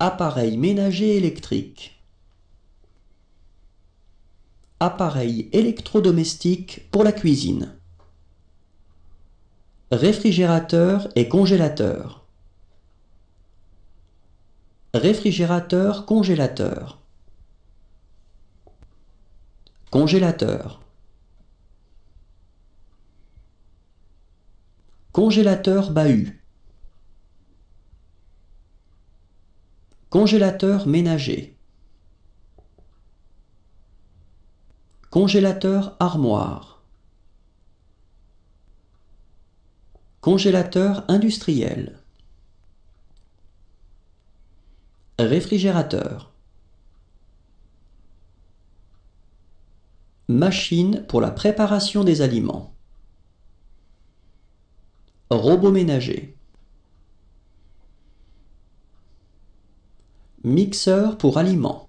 Appareil ménager électrique. Appareil électrodomestique pour la cuisine. Réfrigérateur et congélateur. Réfrigérateur, congélateur. Congélateur. Congélateur bahut. Congélateur ménager. Congélateur armoire. Congélateur industriel. Réfrigérateur. Machine pour la préparation des aliments. Robot ménager. Mixeur pour aliments.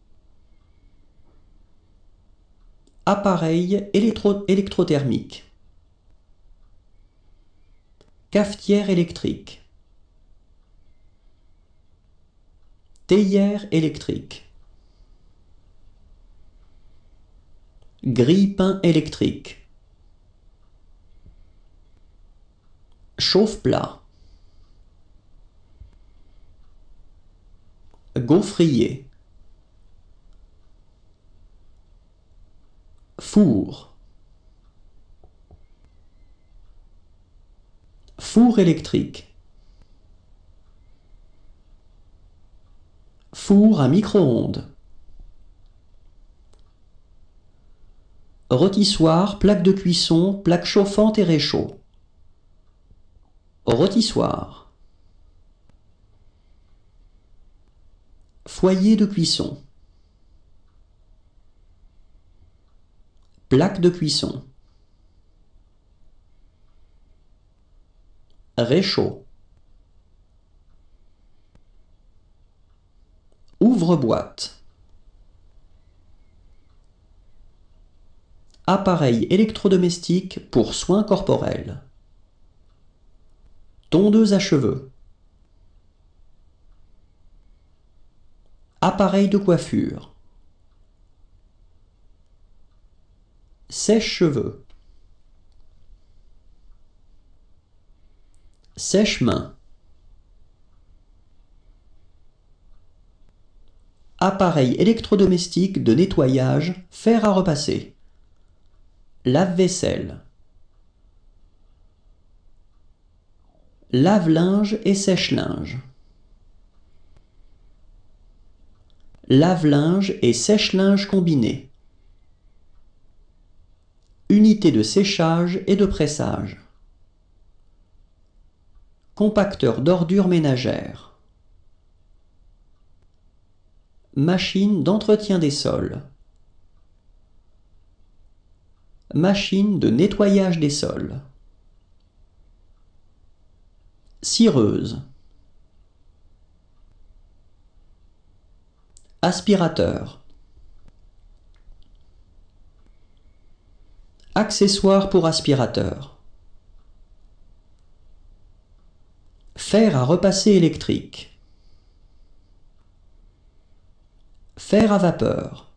Appareil électrothermique. Cafetière électrique. Théière électrique. Grille-pain électrique. Chauffe-plat. Gaufrier. Four. Four électrique. Four à micro-ondes. Rôtissoir, plaque de cuisson, plaque chauffante et réchaud. Rôtissoir. Foyer de cuisson. Plaque de cuisson. Réchaud. Ouvre-boîte. Appareil électrodomestique pour soins corporels. Tondeuse à cheveux. Appareil de coiffure. Sèche-cheveux. Sèche-main. Appareil électrodomestique de nettoyage, fer à repasser. Lave-vaisselle. Lave-linge et sèche-linge. Lave-linge et sèche-linge combiné. Unité de séchage et de pressage. Compacteur d'ordures ménagères. Machine d'entretien des sols. Machine de nettoyage des sols. Cireuse. Aspirateur. Accessoires pour aspirateur. Fer à repasser électrique. Fer à vapeur.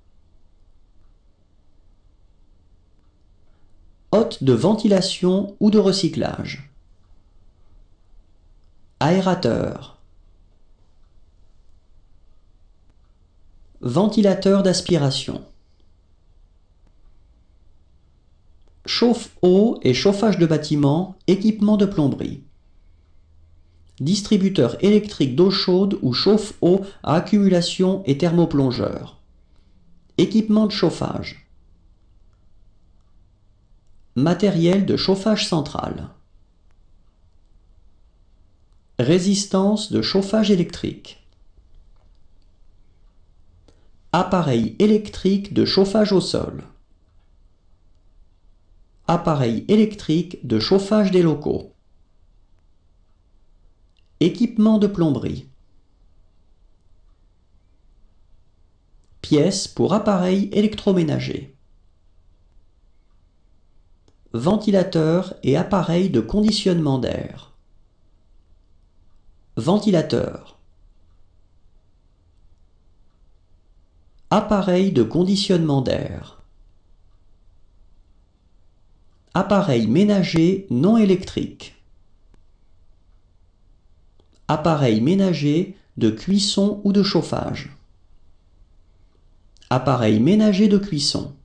Hotte de ventilation ou de recyclage. Aérateur. Ventilateur d'aspiration. Chauffe-eau et chauffage de bâtiment, équipement de plomberie. Distributeur électrique d'eau chaude ou chauffe-eau à accumulation et thermoplongeur. Équipement de chauffage. Matériel de chauffage central. Résistance de chauffage électrique. Appareil électrique de chauffage au sol. Appareil électrique de chauffage des locaux. Équipement de plomberie. Pièces pour appareils électroménagers. Ventilateur et appareil de conditionnement d'air. Ventilateur. Appareil de conditionnement d'air. Appareil ménager non électrique. Appareil ménager de cuisson ou de chauffage. Appareil ménager de cuisson.